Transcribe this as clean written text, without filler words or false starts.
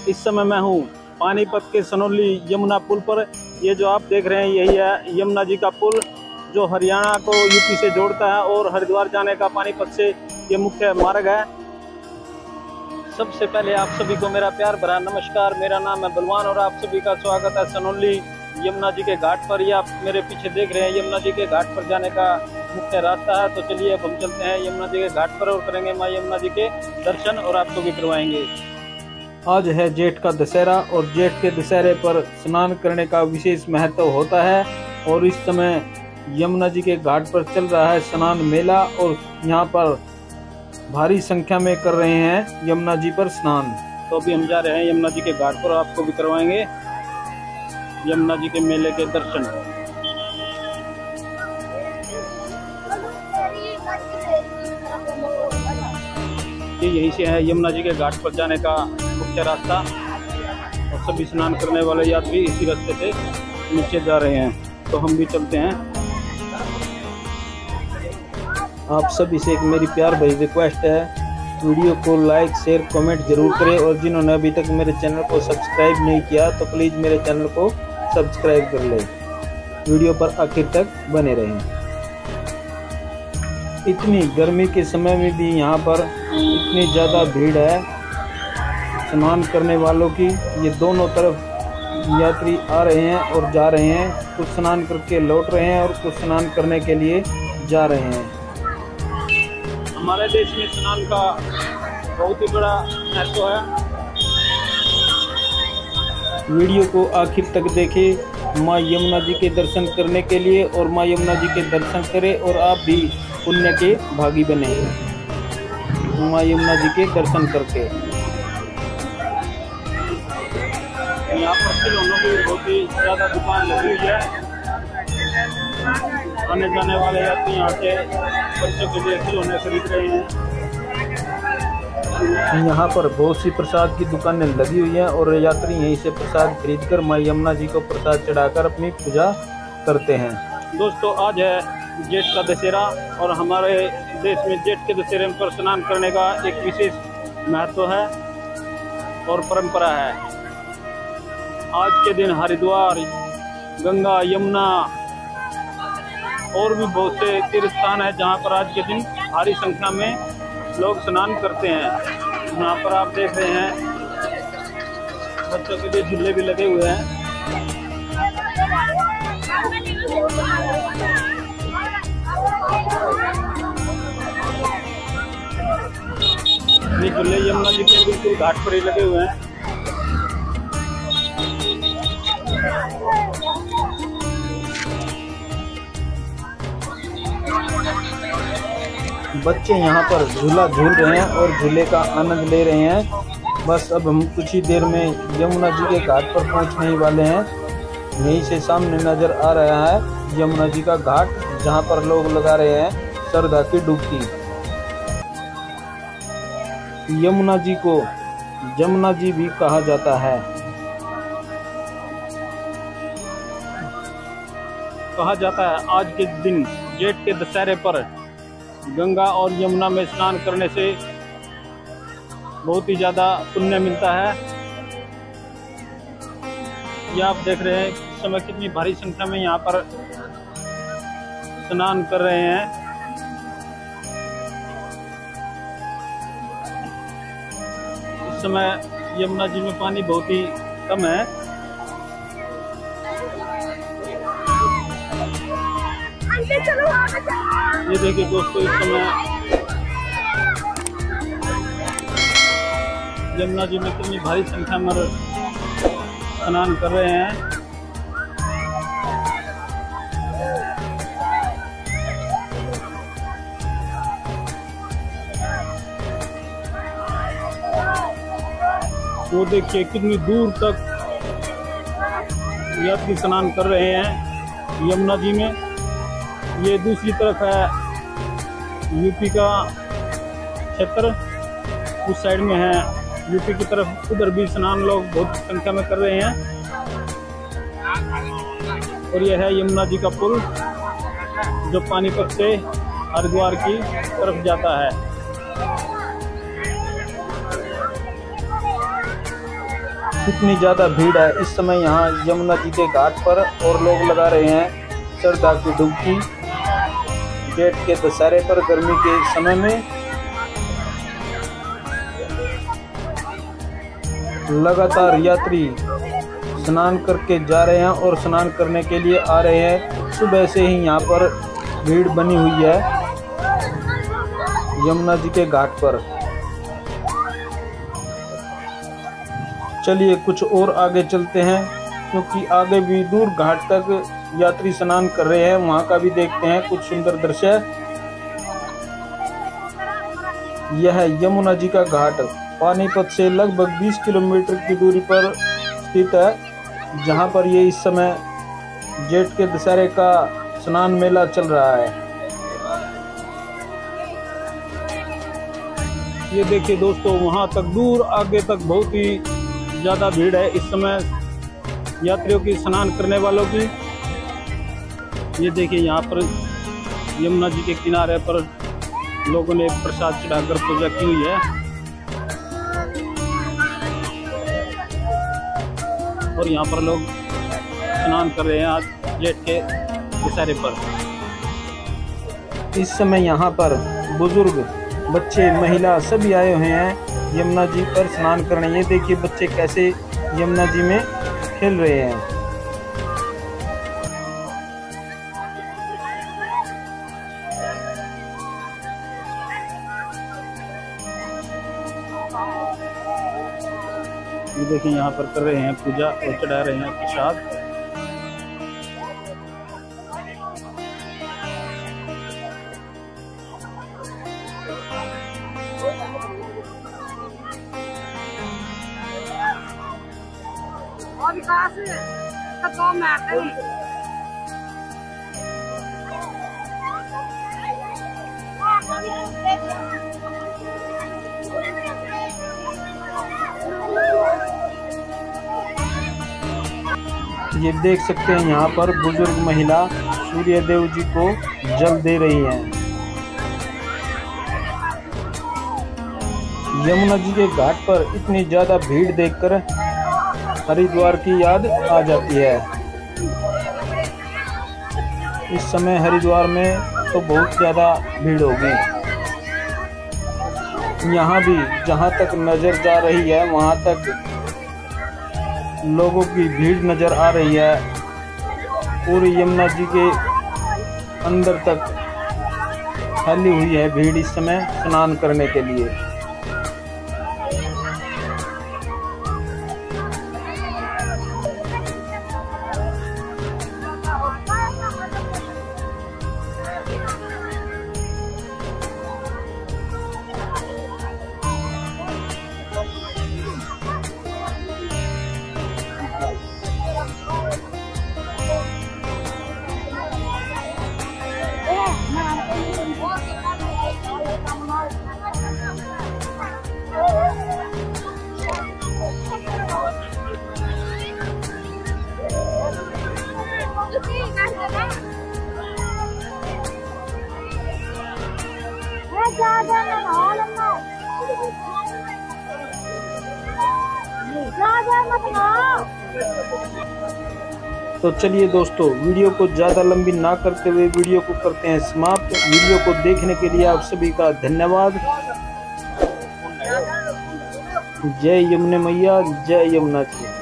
इस समय मैं हूँ पानीपत के सनौली यमुना पुल पर। ये जो आप देख रहे हैं यही है यमुना जी का पुल, जो हरियाणा को यूपी से जोड़ता है और हरिद्वार जाने का पानीपत से ये मुख्य मार्ग है। सबसे पहले आप सभी को मेरा प्यार भरा नमस्कार। मेरा नाम है बलवान और आप सभी का स्वागत है सनौली यमुना जी के घाट पर। ये आप मेरे पीछे देख रहे हैं यमुना जी के घाट पर जाने का मुख्य रास्ता है। तो चलिए अब हम चलते हैं यमुना जी के घाट पर और करेंगे माँ यमुना जी के दर्शन और आपको भी करवाएंगे। आज है जेठ का दशहरा और जेठ के दशहरे पर स्नान करने का विशेष महत्व होता है और इस समय यमुना जी के घाट पर चल रहा है स्नान मेला और यहाँ पर भारी संख्या में कर रहे हैं यमुना जी पर स्नान। तो अभी हम जा रहे हैं यमुना जी के घाट पर, आपको भी करवाएंगे यमुना जी के मेले के दर्शन। ये यहीं से है यमुना जी के घाट पर जाने का मुख्य रास्ता और सभी स्नान करने वाले यात्री इसी रास्ते से नीचे जा रहे हैं। तो हम भी चलते हैं। आप सभी से एक मेरी प्यार भरी रिक्वेस्ट है, वीडियो को लाइक शेयर कमेंट जरूर करें और जिन्होंने अभी तक मेरे चैनल को सब्सक्राइब नहीं किया तो प्लीज़ मेरे चैनल को सब्सक्राइब कर लें। वीडियो पर आखिर तक बने रहें। इतनी गर्मी के समय में भी यहाँ पर इतनी ज़्यादा भीड़ है स्नान करने वालों की। ये दोनों तरफ यात्री आ रहे हैं और जा रहे हैं, कुछ स्नान करके लौट रहे हैं और कुछ स्नान करने के लिए जा रहे हैं। हमारे देश में स्नान का बहुत ही बड़ा महत्व है। वीडियो को आखिर तक देखें माँ यमुना जी के दर्शन करने के लिए और माँ यमुना जी के दर्शन करें और आप भी पुण्य के भागी बने माँ यमुना जी के दर्शन करके। यहाँ पर खिलौनों की बहुत ही ज़्यादा दुकान लगी हुई है। आने जाने वाले यात्री यहाँ से बच्चों के लिए खिलौने खरीद रहे हैं। यहाँ पर बहुत सी प्रसाद की दुकानें लगी हुई हैं और यात्री यहीं से प्रसाद खरीदकर माँ यमुना जी को प्रसाद चढ़ाकर अपनी पूजा करते हैं। दोस्तों, आज है जेठ का दशहरा और हमारे देश में जेठ के दशहरे पर स्नान करने का एक विशेष महत्व है और परंपरा है। आज के दिन हरिद्वार, गंगा, यमुना और भी बहुत से तीर्थ स्थान है जहाँ पर आज के दिन भारी संख्या में लोग स्नान करते हैं। यहाँ पर आप देख रहे हैं बच्चों के लिए झूले भी लगे हुए हैं। ये झूले यमुना जी के बिल्कुल घाट पर ही लगे हुए हैं। बच्चे यहाँ पर झूला झूल रहे हैं और झूले का आनंद ले रहे हैं। बस अब हम कुछ ही देर में यमुना जी के घाट पर पहुँचने ही वाले हैं। यहीं से सामने नज़र आ रहा है यमुना जी का घाट, जहाँ पर लोग लगा रहे हैं श्रद्धा की डुबकी। यमुना जी को जमुना जी भी कहा जाता है। कहा जाता है आज के दिन जेठ के दशहरे पर गंगा और यमुना में स्नान करने से बहुत ही ज़्यादा पुण्य मिलता है। ये आप देख रहे हैं इस समय कितनी भारी संख्या में यहाँ पर स्नान कर रहे हैं। इस समय यमुना जी में पानी बहुत ही कम है। ये देखिए दोस्तों, इस समय यमुना जी में कितनी भारी संख्या में स्नान कर रहे हैं। वो देखिए कितनी दूर तक यात्री स्नान कर रहे हैं यमुना जी में। ये दूसरी तरफ है यूपी का क्षेत्र, उस साइड में है यूपी की तरफ, उधर भी स्नान लोग बहुत संख्या में कर रहे हैं। और यह है यमुना जी का पुल जो पानीपत से हरिद्वार की तरफ जाता है। कितनी ज़्यादा भीड़ है इस समय यहाँ यमुना जी के घाट पर, और लोग लगा रहे हैं श्रद्धा की डुबकी जेठ के दशहरे पर गर्मी के समय में। लगातार यात्री स्नान करके जा रहे हैं और स्नान करने के लिए आ रहे हैं। सुबह से ही यहाँ पर भीड़ बनी हुई है यमुना जी के घाट पर। चलिए कुछ और आगे चलते हैं, क्योंकि आगे भी दूर घाट तक यात्री स्नान कर रहे हैं, वहां का भी देखते हैं कुछ सुंदर दृश्य। यह यमुना जी का घाट पानीपत से लगभग 20 किलोमीटर की दूरी पर स्थित है, जहां पर ये इस समय जेठ के दशहरे का स्नान मेला चल रहा है। ये देखिए दोस्तों, वहां तक दूर आगे तक बहुत ही ज़्यादा भीड़ है इस समय यात्रियों की, स्नान करने वालों की। ये देखिए यहाँ पर यमुना जी के किनारे पर लोगों ने प्रसाद चढ़ाकर पूजा की हुई है, और यहाँ पर लोग स्नान कर रहे हैं आज जेठ के दशहरे पर। इस समय यहाँ पर बुजुर्ग, बच्चे, महिला सभी आए हुए हैं यमुना जी पर स्नान करने। ये देखिए बच्चे कैसे यमुना जी में खेल रहे हैं। ये देखिए यहाँ पर कर रहे हैं पूजा और चढ़ा रहे हैं प्रसाद। ये देख सकते हैं यहाँ पर बुजुर्ग महिला सूर्य देव जी को जल दे रही हैं। यमुना जी के घाट पर इतनी ज्यादा भीड़ देखकर हरिद्वार की याद आ जाती है। इस समय हरिद्वार में तो बहुत ज़्यादा भीड़ होगी। यहाँ भी जहाँ तक नज़र जा रही है वहाँ तक लोगों की भीड़ नज़र आ रही है। पूरी यमुना जी के अंदर तक फैली हुई है भीड़ इस समय स्नान करने के लिए। तो चलिए दोस्तों, वीडियो को ज़्यादा लंबी ना करते हुए वीडियो को करते हैं समाप्त। वीडियो को देखने के लिए आप सभी का धन्यवाद। जय यमुना मैया, जय यमुना जी।